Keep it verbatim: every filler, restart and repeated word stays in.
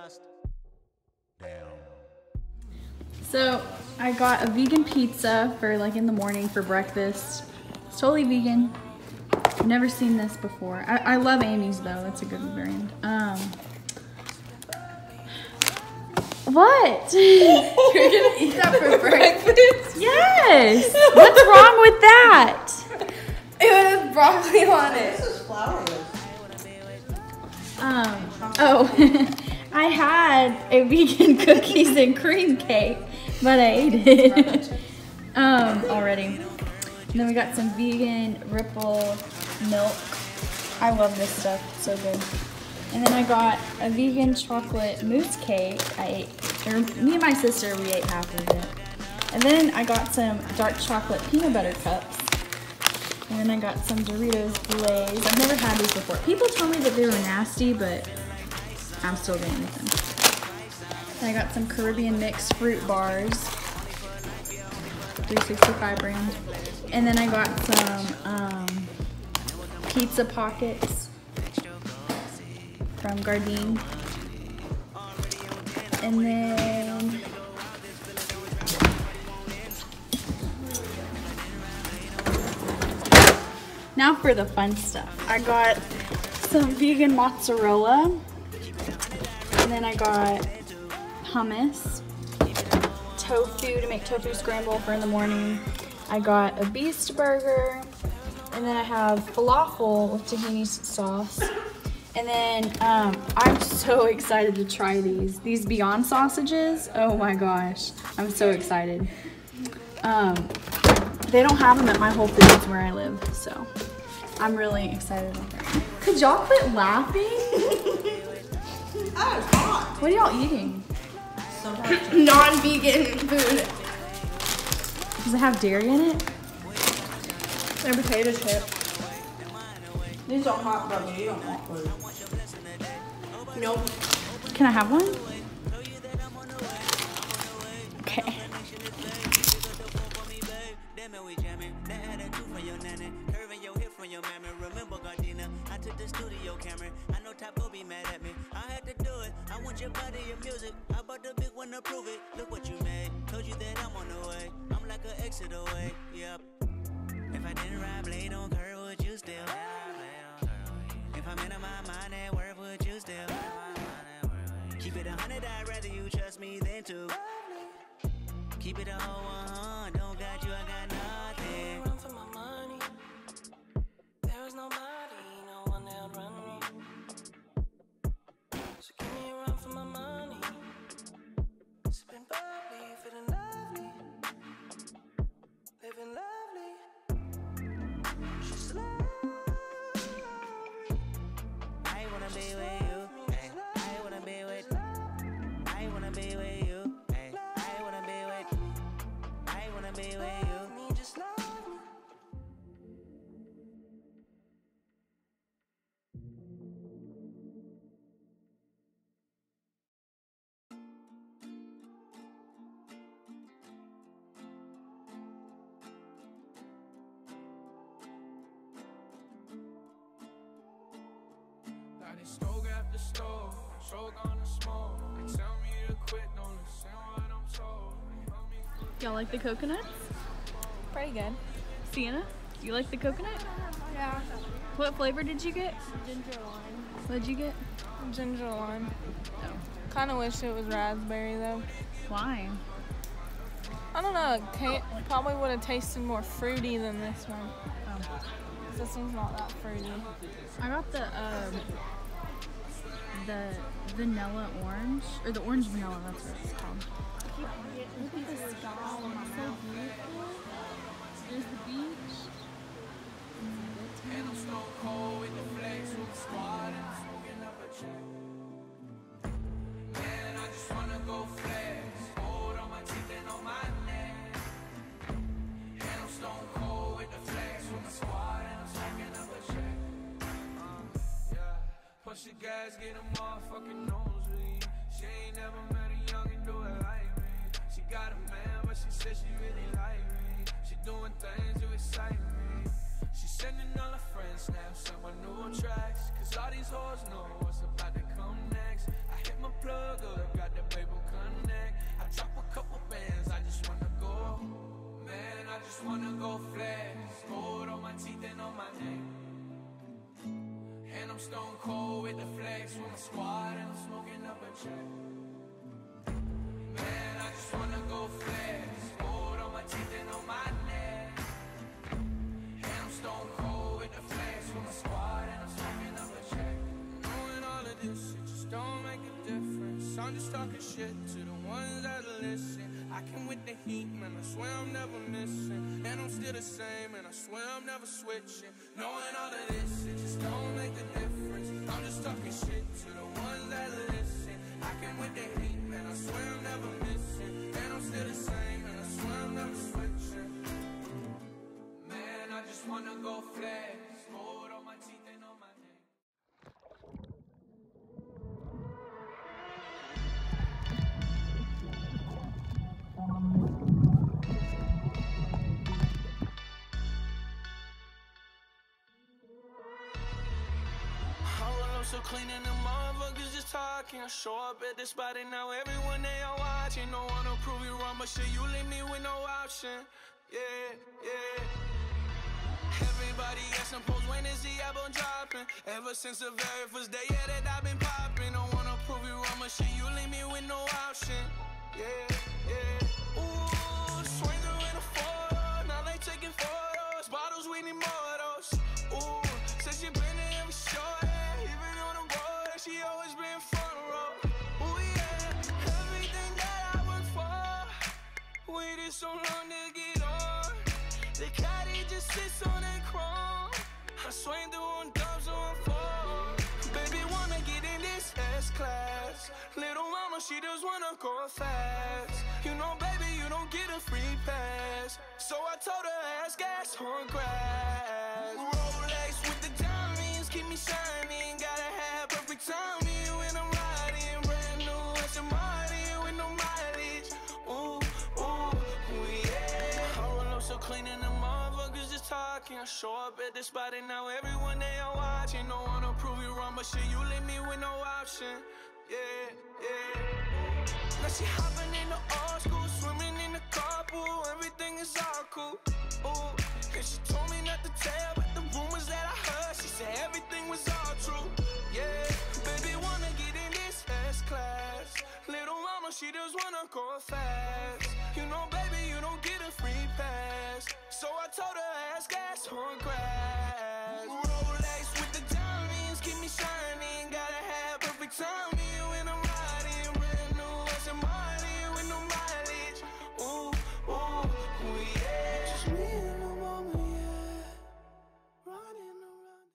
So I got a vegan pizza for like in the morning for breakfast. It's totally vegan. I've never seen this before. I, I love Amy's though, it's a good brand. Um, what? You're gonna eat that for breakfast? Yes! What's wrong with that? It has broccoli on it. This is flourless. Um, oh, I had a vegan cookies and cream cake, but I ate it um, already. And then we got some vegan Ripple milk. I love this stuff, it's so good. And then I got a vegan chocolate mousse cake. I ate, or me and my sister, we ate half of it. And then I got some dark chocolate peanut butter cups. And then I got some Doritos Glaze. I've never had these before. People told me that they were nasty, but I'm still gonna eat them. And I got some Caribbean mixed fruit bars, three sixty-five brand. And then I got some um, pizza pockets from Gardein. And then now for the fun stuff. I got some vegan mozzarella, and then I got hummus, tofu to make tofu scramble for in the morning. I got a beast burger, and then I have falafel with tahini sauce. And then um, I'm so excited to try these. These Beyond sausages, oh my gosh, I'm so excited. Um, they don't have them at my Whole Foods where I live, so I'm really excited about that. Could y'all quit laughing? Oh, it's hot. What are y'all eating? Non-vegan food. Does it have dairy in it? They're potato chips. These are hot, brother. You don't want food. Nope. Can I have one? Okay. Your body, your music, I bought the big one to prove it. Look what you made, told you that I'm on the way. I'm like an exit away, yep. If I didn't ride blade on curve, would you still? If I'm in my mind at work, would you still? Keep it a hundred, I'd rather you trust me than to. Keep it a whole one, don't got you, I got nothing. Run for my money. There is nobody, no one that'll run me. So give me a run for my money. Sipping bubbly, feeling lovely. Living lovely. She's lovely. I wanna be with you. Ay. I wanna be with. I wanna be with you. Ay. I wanna be with. I wanna be with you. Me just love me. They stove after stove, stroke on the smoke. They tell me to quit, don't listen what I'm told. Y'all like the coconuts? Pretty good. Sienna, you like the coconut? Yeah. What flavor did you get? Ginger lime. What did you get? Ginger lime. Oh. Kind of wish it was raspberry though. Why? I don't know. It ca- probably would have tasted more fruity than this one. Oh. This one's not that fruity. I got the um, the vanilla orange, or the orange vanilla, that's what it's called. Look at the sky, it's so beautiful. There's the beach. And I'm stone cold with the flex with the squad and I'm smoking up a check. Man, I just wanna go flex. Hold on my teeth and on my neck. And I'm stone cold with the flex with the squad and I'm smoking up a check. Uh, yeah. Push the gas, get a motherfucking nosebleed. She ain't never met a youngin' do it like me. She got a man, but she said she really like me. She doing things to excite me. She sending all her friends snaps on my new tracks. Cause all these hoes know what's about to come next. I hit my plug go flex. Gold on my teeth and on my neck. And I'm stone cold with the flex with my squad, and I'm smoking up a check. Man, I just wanna go flex. Gold on my teeth and on my neck. And I'm stone cold with the flex with my squad, and I'm smoking up a check. Knowing all of this, it just don't make a difference. I'm just talking shit to the ones that listen. I came with the heat, man, I swear I'm never missing. And I'm still the same, and I swear I'm never switching. Knowing all of this, it just don't make a difference. I'm just talking shit to the ones that listen. I came with the heat, man, I swear I'm never missing. And I'm still the same, and I swear I'm never switching. Man, I just wanna go flex. Gold on my teeth and on my neck. So clean and the motherfuckers just talking. I show up at the spot and now everyone they are watching. Don't wanna prove you wrong, but shit, you leave me with no option. Yeah, yeah. Everybody asking post, when is the album dropping? Ever since the very first day, yeah, that I've been popping. Don't wanna prove you wrong, but shit, you leave me with no option. Yeah, yeah. Ooh, swing through in a photo, now they taking photos. Bottles, we need more of those. Ooh, said she been in every show. She always been front row. Ooh yeah, everything that I work for, waited so long to get on. The caddy just sits on that chrome. I swing through on dubs on four. Baby wanna get in this S class. Little mama, she just wanna go fast. You know, baby, you don't get a free pass. So I told her ass gas on grass. Rolex with the diamonds keep me shining. Gotta have perfect timing when I'm riding. Brand new Aston Martin with no mileage. Ooh, ooh, ooh, yeah. I roll up so clean and the motherfuckers just talking. I show up at the spot and now everyone they are watching. Don't wanna prove you wrong, but shit, you leave me with no option. Yeah, yeah. Now she hopping in the old school, swimming in the carpool. Everything is all cool. Ooh, and she told me not to tell, but the rumors that I heard, she said everything was all true. Yeah, baby wanna get in this S class. Little mama, she just wanna go fast. You know, baby, you don't get a free pass. So I told her ass gas on grass.